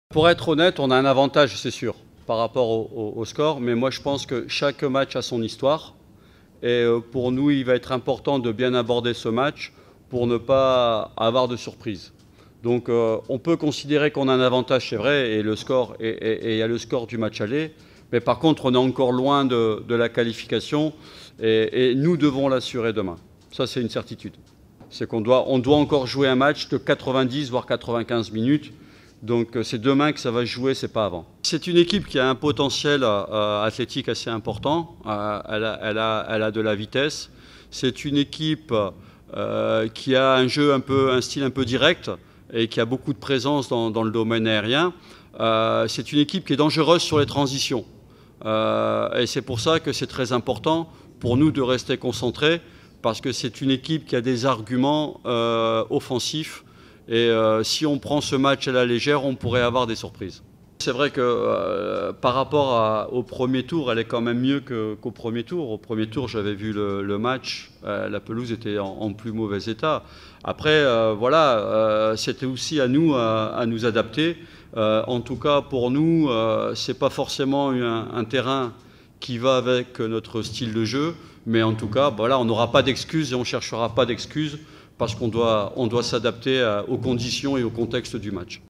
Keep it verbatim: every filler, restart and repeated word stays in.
Pour être honnête, on a un avantage, c'est sûr, par rapport au, au, au score, mais moi je pense que chaque match a son histoire. Et pour nous, il va être important de bien aborder ce match pour ne pas avoir de surprise. Donc euh, on peut considérer qu'on a un avantage, c'est vrai, et le score, et, et, et il y a le score du match aller, mais par contre on est encore loin de, de la qualification, et, et nous devons l'assurer demain. Ça c'est une certitude. C'est qu'on doit, on doit encore jouer un match de quatre-vingt-dix voire quatre-vingt-quinze minutes. Donc c'est demain que ça va se jouer, c'est pas avant. C'est une équipe qui a un potentiel euh, athlétique assez important, euh, elle, a, elle, a, elle a de la vitesse. C'est une équipe euh, qui a un jeu un peu, un style un peu direct et qui a beaucoup de présence dans, dans le domaine aérien. Euh, c'est une équipe qui est dangereuse sur les transitions. Euh, et c'est pour ça que c'est très important pour nous de rester concentrés, parce que c'est une équipe qui a des arguments euh, offensifs. Et euh, si on prend ce match à la légère, on pourrait avoir des surprises. C'est vrai que euh, par rapport à, au premier tour, elle est quand même mieux que, qu'au premier tour. Au premier tour, j'avais vu le, le match, euh, la pelouse était en, en plus mauvais état. Après, euh, voilà, euh, c'était aussi à nous à, à nous adapter. Euh, en tout cas, pour nous, euh, c'est pas forcément un, un terrain qui va avec notre style de jeu, mais en tout cas, voilà, on n'aura pas d'excuses et on ne cherchera pas d'excuses, parce qu'on doit, on doit s'adapter aux conditions et au contexte du match.